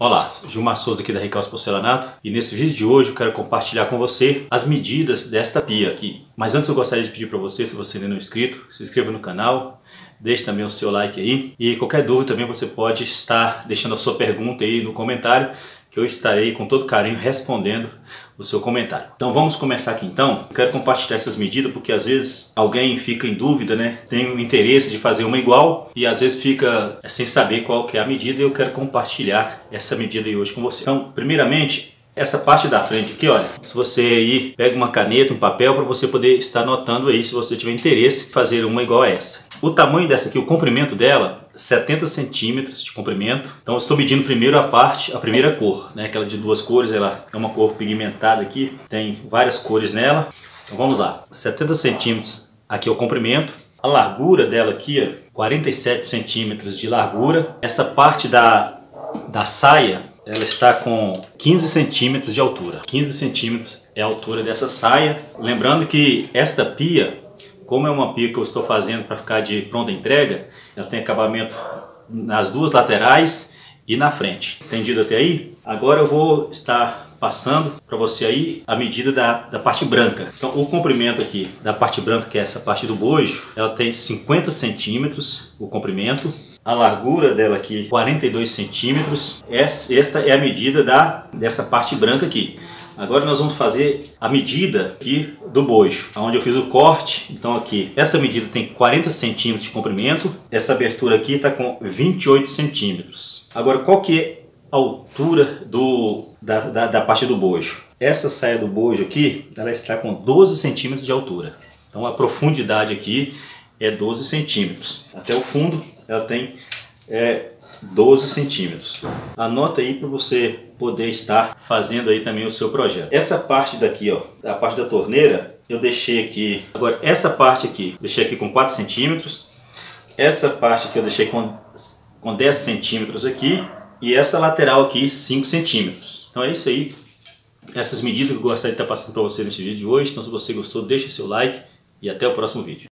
Olá, Gilmar Souza aqui da Recalço Porcelanato, e nesse vídeo de hoje eu quero compartilhar com você as medidas desta pia aqui. Mas antes eu gostaria de pedir para você, se você ainda não é inscrito, se inscreva no canal, deixe também o seu like aí, e qualquer dúvida também você pode estar deixando a sua pergunta aí no comentário, que eu estarei com todo carinho respondendo o seu comentário. Então vamos começar aqui então. Eu quero compartilhar essas medidas porque às vezes alguém fica em dúvida, né? Tem o interesse de fazer uma igual e às vezes fica sem saber qual que é a medida, e eu quero compartilhar essa medida aí hoje com você. Então, primeiramente, essa parte da frente aqui, olha, se você aí pega uma caneta, um papel para você poder estar anotando aí, se você tiver interesse em fazer uma igual a essa. O tamanho dessa aqui, o comprimento dela, 70 centímetros de comprimento. Então eu estou medindo primeiro a primeira cor, né? Aquela de duas cores, ela é uma cor pigmentada aqui, tem várias cores nela. Então vamos lá, 70 centímetros aqui é o comprimento. A largura dela aqui, ó, 47 centímetros de largura. Essa parte da saia, ela está com 15 centímetros de altura. 15 centímetros é a altura dessa saia. Lembrando que esta pia, como é uma pia que eu estou fazendo para ficar de pronta entrega, ela tem acabamento nas duas laterais e na frente. Entendido até aí? Agora eu vou estar passando para você aí a medida da parte branca. Então o comprimento aqui da parte branca, que é essa parte do bojo, ela tem 50 centímetros o comprimento. A largura dela aqui, 42 centímetros. Esta é a medida dessa parte branca aqui. Agora nós vamos fazer a medida aqui do bojo, onde eu fiz o corte. Então aqui, essa medida tem 40 centímetros de comprimento. Essa abertura aqui está com 28 centímetros. Agora, qual que é a altura da parte do bojo? Essa saia do bojo aqui, ela está com 12 centímetros de altura. Então a profundidade aqui é 12 centímetros. Até o fundo ela tem 12 centímetros. Anota aí para você poder estar fazendo aí também o seu projeto. Essa parte daqui, ó, a parte da torneira, eu deixei aqui. Agora essa parte aqui, deixei aqui com 4 centímetros. Essa parte aqui eu deixei com 10 centímetros aqui. E essa lateral aqui, 5 centímetros. Então é isso aí. Essas medidas que eu gostaria de estar passando para você nesse vídeo de hoje. Então se você gostou, deixa seu like e até o próximo vídeo.